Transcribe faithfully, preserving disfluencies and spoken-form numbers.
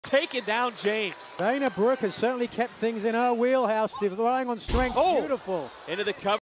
taking down James. Dana Brooke has certainly kept things in her wheelhouse, relying on strength. Oh. Beautiful. Into the cover.